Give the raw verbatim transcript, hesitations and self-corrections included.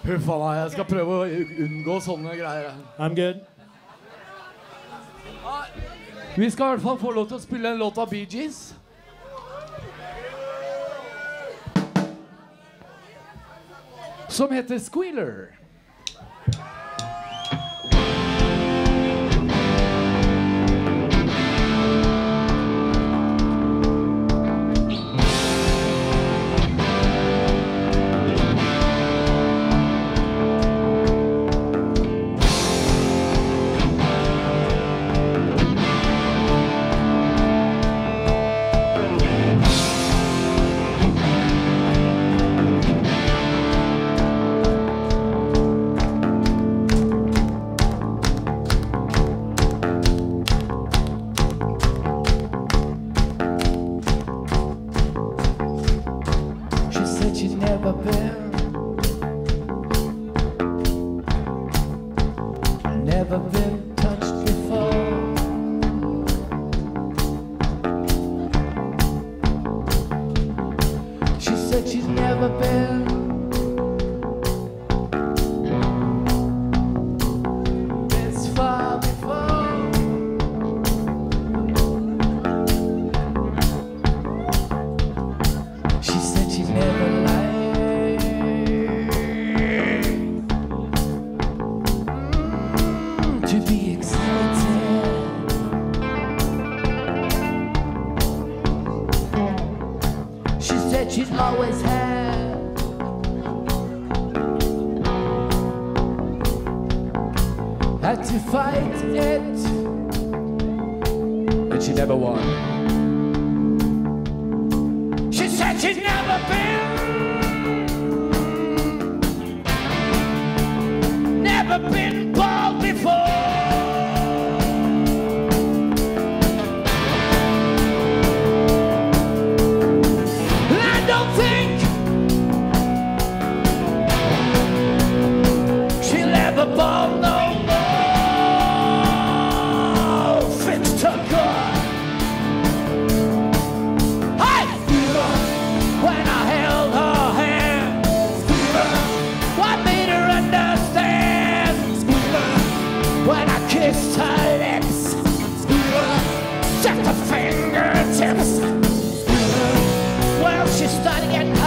Huffa meg, jeg skal prøve å unngå sånne greier. I'm good. Vi skal i hvert fall få lov til å spille en låt av Bee Gees. Som heter Squealer. Never been touched before. She said she's never been this far before. She said she's never lied. To be excited, she said she's always had had to fight it, but she never won. She said she's never been, never been bald before. Ball no more, fixed to good. Hey, when I held her hand, what made her understand? When I kissed her lips, just her fingertips. Well, she started getting